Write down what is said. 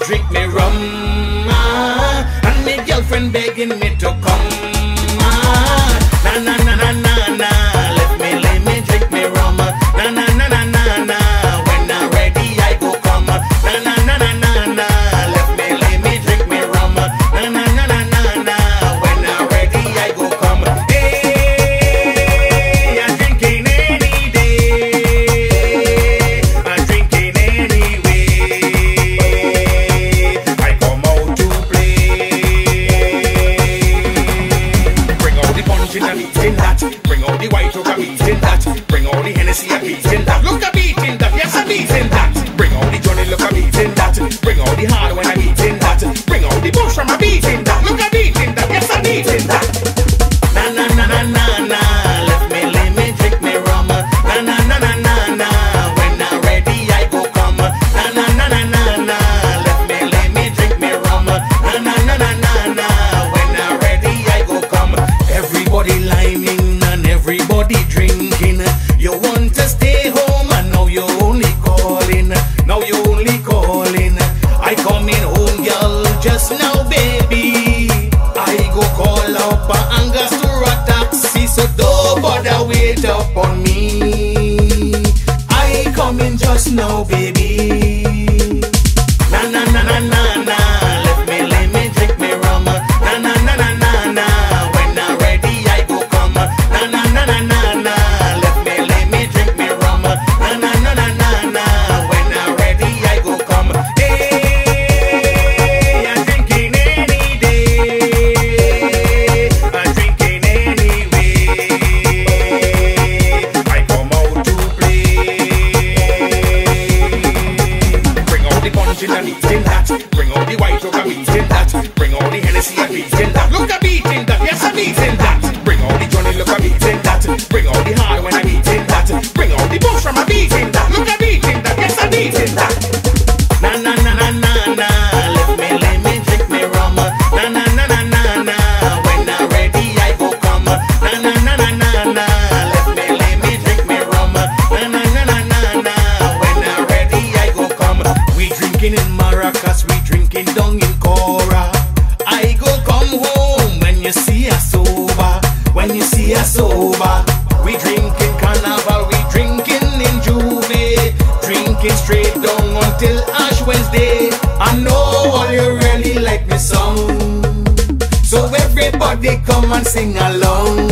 drink me rum, and me girlfriend begging me to come. Na na na na na na, let me drink me rum. Na na na na na na, when I'm ready I go come. Na na na na na na, let me drink me rum. Na na na na na na, when I'm ready I go come. Hey, I'm drinking any day, I'm drinking anyway. I come out to play. Bring all the punch in and eating that. Bring all the white rock, I'm eating that. Bring all the Hennessy, I'm eating that. Look, I'm eating that, yes, I'm eating that. Bring all the Johnny, look, I'm eating that. Bring all the hard when I'm eating that. Bring all the bush from I'm eating that. Look, I'm eating that, yes, I'm eating that. Na na na na na na, let me drink me rum. Na na na na na na, when I'm ready I go come. Na na na na na na, let me drink me rum. Na na na na na na, when I'm ready I go come. Everybody liming and everybody drinking. You want to stay home and now you only calling. Now you only calling. I come in home, girl, just now, baby. I go call up Angus to a taxi, so don't bother wait up on me. I come in just now, baby. Na na na na na na, let me drink me rum. Na na na na na na, when I'm ready I go come. Na na na na na na, let me drink me rum. Na na na na na na, when I'm ready I go come. Hey, I'm drinking any day, I'm drinking anyway. I come out to play. Bring all the punch in and eating that. Bring all the white rock, I'm eating that. Bring all the Hennessy, I'm eating that. Look, I'm eating that, yes, I'm eating that. Bring all the Johnny, look, I'm eating that. Bring all the hard when I'm eating that. Bring all the bush from I'm eating that. Look, I'm eating that, yes, I'm eating that. Na na na na na na, let me drink me rum. Na na na na na na, when I'm ready I go come. Na na na na na na, let me drink me rum. Na na na na na na, when I'm ready I go come. We drinking in Maracas, we drinking down in Cora. I go come home when you see us sober. When you see us sober, we drinking Carnival, we drinking in Juve, drinking straight down until Ash Wednesday. I know all you really like me song, so everybody come and sing along.